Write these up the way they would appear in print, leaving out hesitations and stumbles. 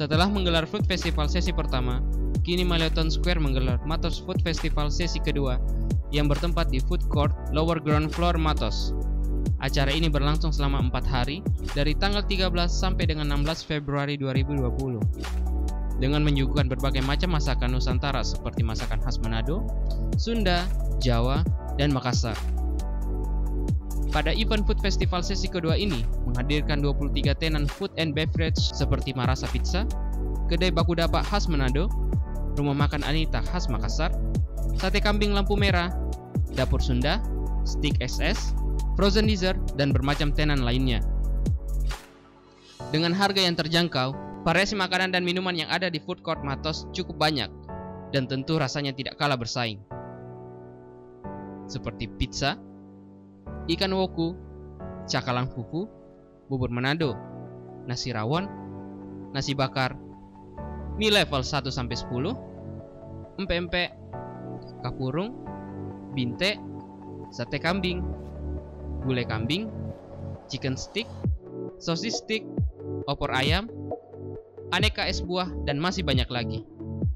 Setelah menggelar Food Festival sesi pertama, kini Malietown Square menggelar Matos Food Festival sesi kedua yang bertempat di Food Court Lower Ground Floor Matos. Acara ini berlangsung selama 4 hari dari tanggal 13 sampai dengan 16 Februari 2020 dengan menyuguhkan berbagai macam masakan Nusantara seperti masakan khas Manado, Sunda, Jawa, dan Makassar. Pada event Food Festival sesi kedua ini menghadirkan 23 tenan food and beverage seperti Marasa Pizza, Kedai Baku Dapak khas Manado, Rumah Makan Anita khas Makassar, Sate Kambing Lampu Merah, Dapur Sunda, Steak SS, Frozen Dessert, dan bermacam tenan lainnya. Dengan harga yang terjangkau, variasi makanan dan minuman yang ada di Food Court Matos cukup banyak dan tentu rasanya tidak kalah bersaing. Seperti pizza, ikan woku, cakalang fufu, bubur Manado, nasi rawon, nasi bakar, mie level 1-10, empek-empek, kapurung, binte, sate kambing, gulai kambing, chicken stick, sosis stick, opor ayam, aneka es buah, dan masih banyak lagi.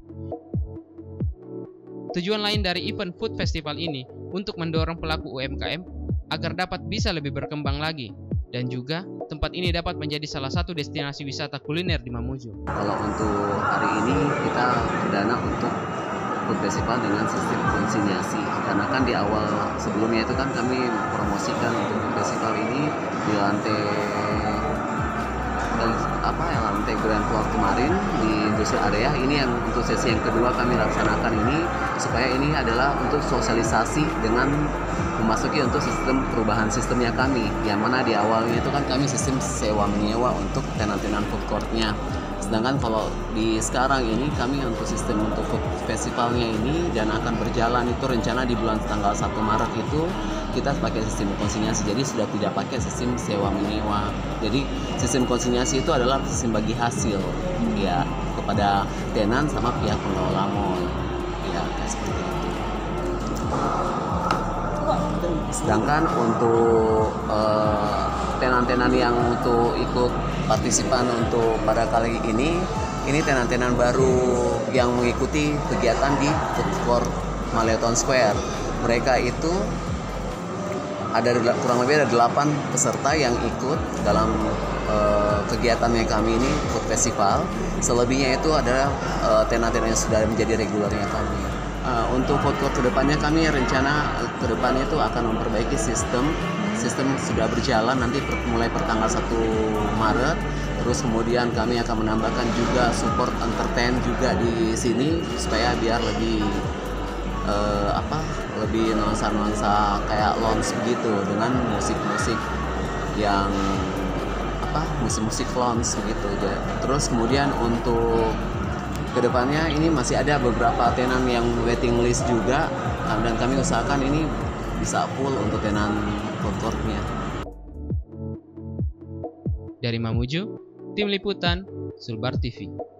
Tujuan lain dari event Food Festival ini untuk mendorong pelaku UMKM agar dapat bisa lebih berkembang lagi, dan juga tempat ini dapat menjadi salah satu destinasi wisata kuliner di Mamuju. Kalau untuk hari ini kita perdana untuk Food Festival dengan sistem konsinyasi, karena kan di awal sebelumnya itu kan kami promosikan untuk Food Festival ini di lantai Grand Floor kemarin di industri area. Ini yang untuk sesi yang kedua kami laksanakan ini, supaya ini adalah untuk sosialisasi dengan memasuki untuk sistem perubahan sistemnya kami, yang mana di awalnya itu kan kami sistem sewa menyewa untuk tenan-tenan food courtnya. Sedangkan kalau di sekarang ini kami untuk sistem untuk food festivalnya ini dan akan berjalan itu rencana di bulan tanggal 1 Maret itu kita pakai sistem konsinyasi, jadi sudah tidak pakai sistem sewa menyewa. Jadi sistem konsinyasi itu adalah sistem bagi hasil ya kepada tenan sama pihak pengelola mall ya, seperti itu. Sedangkan untuk tenan-tenan yang untuk ikut partisipan untuk pada kali ini tenan-tenan baru yang mengikuti kegiatan di Food Court Malietown Square. Mereka itu ada kurang lebih ada 8 peserta yang ikut dalam kegiatannya kami ini Food Festival. Selebihnya itu adalah tenan-tenan yang sudah menjadi regulernya kami. Untuk food court kedepannya kami rencana kedepannya itu akan memperbaiki sistem sudah berjalan nanti mulai pertanggal 1 Maret. Terus kemudian kami akan menambahkan juga support entertain juga di sini supaya biar lebih lebih nuansa kayak lounge begitu dengan musik-musik yang musik-musik lounge begitu. Terus kemudian untuk kedepannya ini masih ada beberapa tenan yang waiting list juga, dan kami usahakan ini bisa full untuk tenan food court-nya. Dari Mamuju, Tim Liputan, Sulbar TV.